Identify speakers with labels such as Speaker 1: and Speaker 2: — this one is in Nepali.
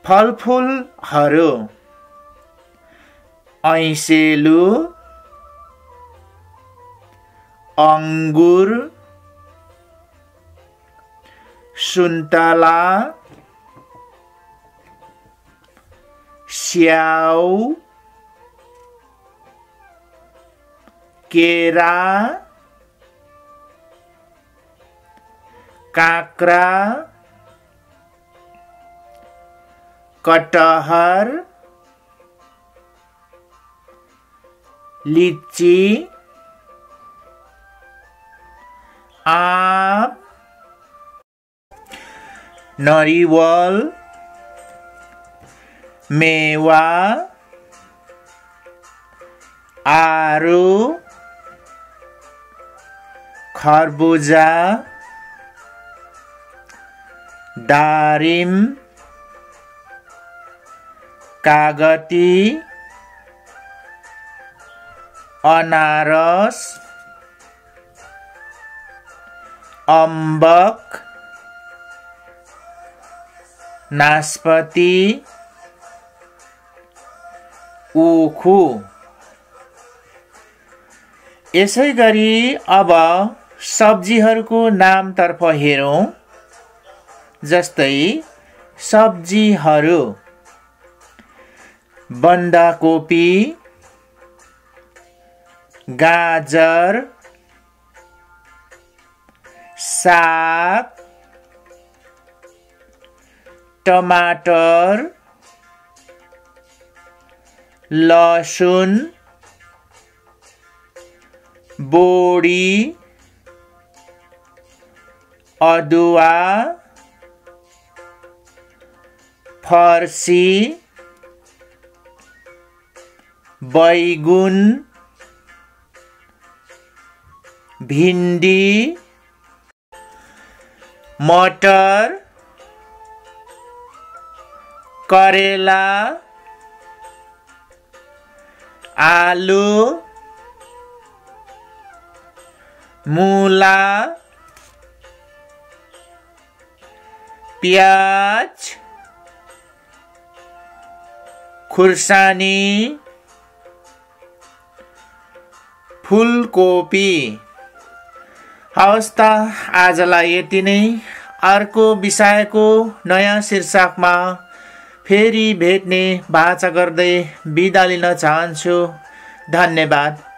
Speaker 1: फलफुलहरू ऐँसेलु अंगुर सुन्तला स्याउ केरा काँक्रा कटहर लिची आँप नरिवल मेवा आरु खरबुजा दारिम कागती अनारस अम्बक नास्पति उखु। यसैगरी अब सब्जीहरूको नामतर्फ हेरौं। जस्तै सब्जीहरू बन्दाकोपी गाजर साग टमाटर लसुन बोडी अदुवा फर्सी बैगुन भिन्डी मटर करेला आलु मूला प्याज खुर्सानी फूलकोपी। हवस् त आजलाई यति नै। अर्को विषयको नयाँ शीर्षकमा फेरि भेट्ने बाचा गर्दै बिदा लिन चाहन्छु। धन्यवाद।